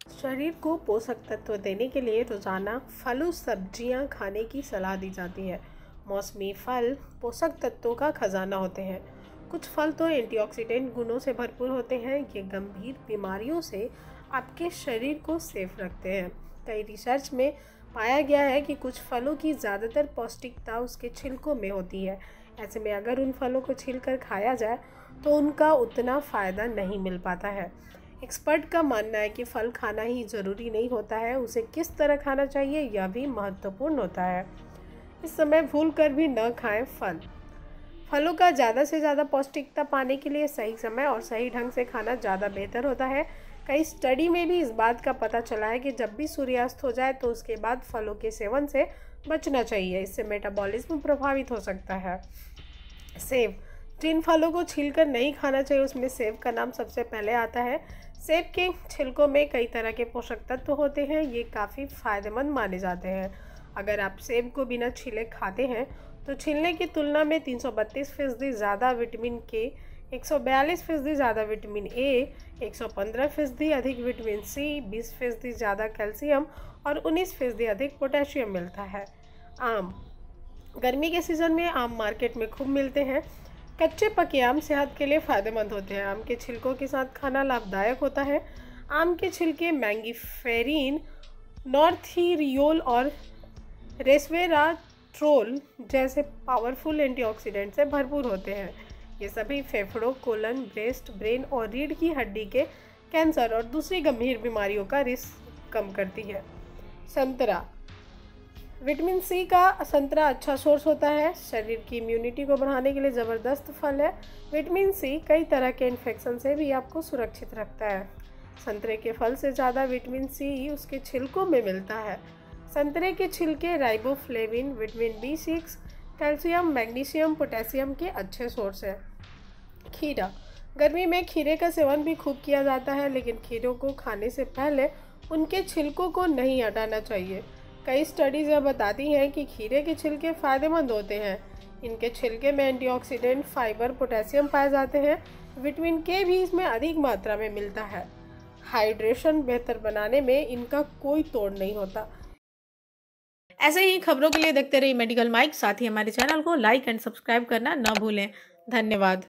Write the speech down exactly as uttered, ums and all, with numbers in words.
शरीर को पोषक तत्व देने के लिए रोज़ाना फल और सब्जियां खाने की सलाह दी जाती है। मौसमी फल पोषक तत्वों का खजाना होते हैं। कुछ फल तो एंटीऑक्सीडेंट गुणों से भरपूर होते हैं। ये गंभीर बीमारियों से आपके शरीर को सेफ रखते हैं। कई रिसर्च में पाया गया है कि कुछ फलों की ज़्यादातर पौष्टिकता उसके छिलकों में होती है। ऐसे में अगर उन फलों को छीलकर खाया जाए तो उनका उतना फ़ायदा नहीं मिल पाता है। एक्सपर्ट का मानना है कि फल खाना ही ज़रूरी नहीं होता है, उसे किस तरह खाना चाहिए यह भी महत्वपूर्ण होता है। इस समय भूल कर भी न खाएं फल। फलों का ज़्यादा से ज़्यादा पौष्टिकता पाने के लिए सही समय और सही ढंग से खाना ज़्यादा बेहतर होता है। कई स्टडी में भी इस बात का पता चला है कि जब भी सूर्यास्त हो जाए तो उसके बाद फलों के सेवन से बचना चाहिए। इससे मेटाबॉलिज्म प्रभावित हो सकता है। सेब, जिन फलों को छीलकर नहीं खाना चाहिए उसमें सेब का नाम सबसे पहले आता है। सेब के छिलकों में कई तरह के पोषक तत्व होते हैं, ये काफ़ी फायदेमंद माने जाते हैं। अगर आप सेब को बिना छीले खाते हैं तो छीलने की तुलना में तीन सौ बत्तीस फीसदी ज़्यादा विटामिन के, एक सौ बयालीस फीसदी ज़्यादा विटामिन ए, एक सौ पंद्रह फीसदी अधिक विटामिन सी, बीस फीसदी ज़्यादा कैल्शियम और उन्नीस फीसदी अधिक पोटेशियम मिलता है। आम, गर्मी के सीज़न में आम मार्केट में खूब मिलते हैं। कच्चे पके आम सेहत के लिए फ़ायदेमंद होते हैं। आम के छिलकों के साथ खाना लाभदायक होता है। आम के छिलके मैंगीफेरिन, नॉर्थिरियोल और रेस्वेराट्रोल जैसे पावरफुल एंटीऑक्सीडेंट से भरपूर होते हैं। ये सभी फेफड़ों, कोलन, ब्रेस्ट, ब्रेन और रीढ़ की हड्डी के कैंसर और दूसरी गंभीर बीमारियों का रिस्क कम करती है। संतरा, विटामिन सी का संतरा अच्छा सोर्स होता है। शरीर की इम्यूनिटी को बढ़ाने के लिए ज़बरदस्त फल है। विटामिन सी कई तरह के इन्फेक्शन से भी आपको सुरक्षित रखता है। संतरे के फल से ज़्यादा विटामिन सी उसके छिलकों में मिलता है। संतरे के छिलके riboflavin, vitamin B six, calcium, magnesium, potassium के अच्छे सोर्स हैं। खीरा, गर्मी में खीरे का सेवन भी खूब किया जाता है, लेकिन खीरों को खाने से पहले उनके छिलकों को नहीं हटाना चाहिए। कई स्टडीज़ यह बताती हैं कि खीरे के छिलके फ़ायदेमंद होते हैं। इनके छिलके में एंटीऑक्सीडेंट, फाइबर, पोटेशियम पाए जाते हैं। विटामिन के भी इसमें अधिक मात्रा में मिलता है। हाइड्रेशन बेहतर बनाने में इनका कोई तोड़ नहीं होता। ऐसे ही खबरों के लिए देखते रहिए मेडिकल माइक। साथ ही हमारे चैनल को लाइक एंड सब्सक्राइब करना न भूलें। धन्यवाद।